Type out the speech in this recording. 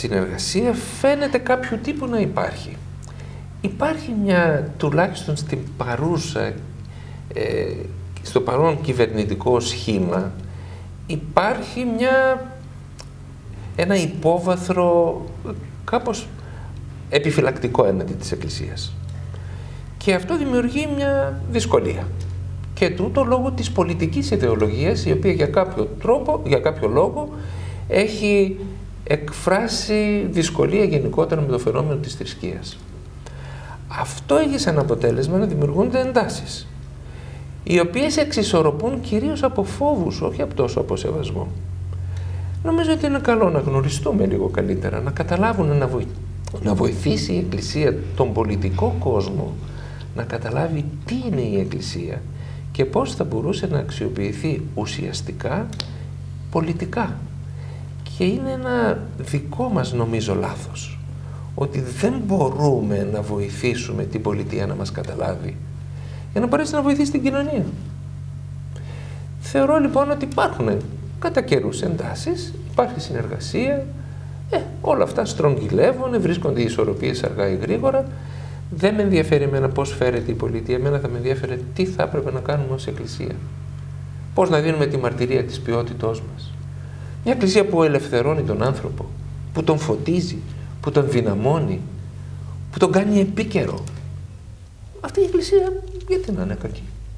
συνεργασία φαίνεται κάποιου τύπου να υπάρχει. Υπάρχει μια, τουλάχιστον στην παρούσα, στο παρόν κυβερνητικό σχήμα, υπάρχει ένα υπόβαθρο κάπως επιφυλακτικό έναντι της Εκκλησίας. Και αυτό δημιουργεί μια δυσκολία. Και τούτο λόγω της πολιτικής ιδεολογίας, η οποία για κάποιο λόγο έχει εκφράσει δυσκολία γενικότερα με το φαινόμενο της θρησκείας. Αυτό έχει σαν αποτέλεσμα να δημιουργούνται εντάσεις, οι οποίες εξισορροπούν κυρίως από φόβους, όχι από τόσο από σεβασμό. Νομίζω ότι είναι καλό να γνωριστούμε λίγο καλύτερα, να καταλάβουν, να βοηθήσει η Εκκλησία τον πολιτικό κόσμο να καταλάβει τι είναι η Εκκλησία και πώς θα μπορούσε να αξιοποιηθεί ουσιαστικά πολιτικά. Και είναι ένα δικό μας, νομίζω, λάθος, ότι δεν μπορούμε να βοηθήσουμε την πολιτεία να μας καταλάβει για να μπορέσει να βοηθήσει την κοινωνία. Θεωρώ λοιπόν ότι υπάρχουν κατά καιρούς εντάσεις, υπάρχει συνεργασία, όλα αυτά στρογγυλεύουν, βρίσκονται οι ισορροπίες αργά ή γρήγορα. Δεν με ενδιαφέρει εμένα πώς φέρεται η πολιτεία, εμένα θα με ενδιαφέρει τι θα έπρεπε να κάνουμε ως Εκκλησία. Πώς να δίνουμε τη μαρτυρία της ποιότητός μας. Μια Εκκλησία που ελευθερώνει τον άνθρωπο, που τον φωτίζει, που τον δυναμώνει, που τον κάνει επίκαιρο. Αυτή η Εκκλησία γιατί να είναι κακή?